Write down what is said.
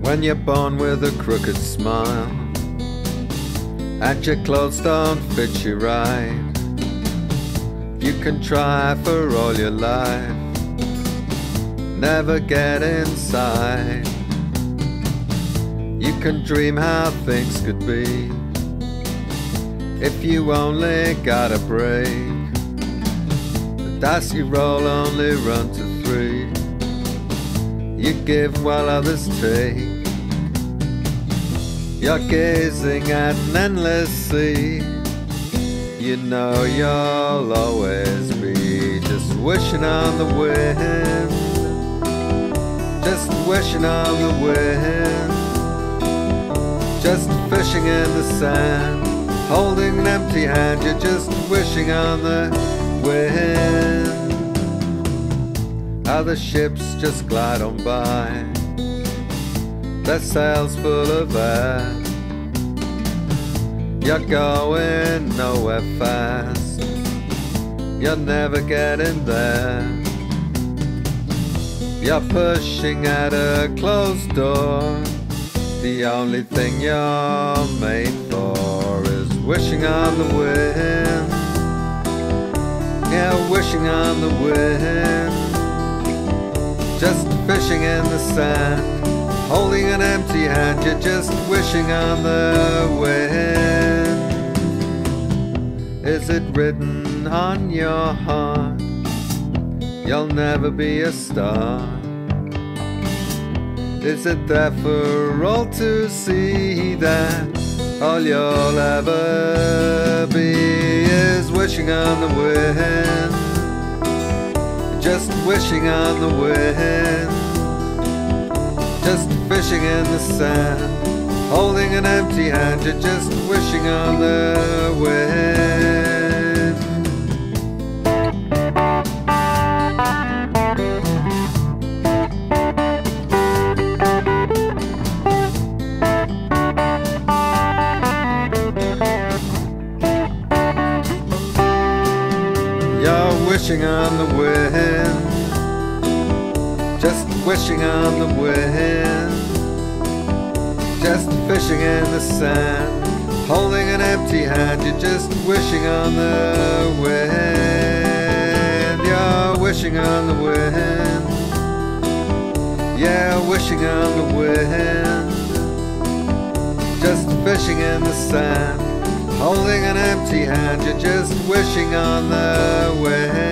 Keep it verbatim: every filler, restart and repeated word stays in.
When you're born with a crooked smile and your clothes don't fit you right, you can try for all your life, never get inside. You can dream how things could be if you only got a break. The dice you roll only run to three. You give while others take. You're gazing at an endless sea. You know you'll always be just wishing on the wind, just wishing on the wind, just fishing in the sand, holding an empty hand. You're just wishing on the wind. Other ships just glide on by, their sails full of air. You're going nowhere fast, you're never getting there. You're pushing at a closed door. The only thing you're made for is wishing on the wind. Yeah, wishing on the wind, just fishing in the sand, holding an empty hand. You're just wishing on the wind. Is it written on your heart you'll never be a star? Is it there for all to see that all you'll ever be is wishing on the wind, just wishing on the wind, just fishing in the sand, holding an empty hand. You're just wishing on the wind. You're wishing on the wind, just wishing on the wind, just fishing in the sand, holding an empty hand. You're just wishing on the wind. You're wishing on the wind. Yeah, wishing on the wind, just fishing in the sand, holding an empty hand. You're just wishing on the wind.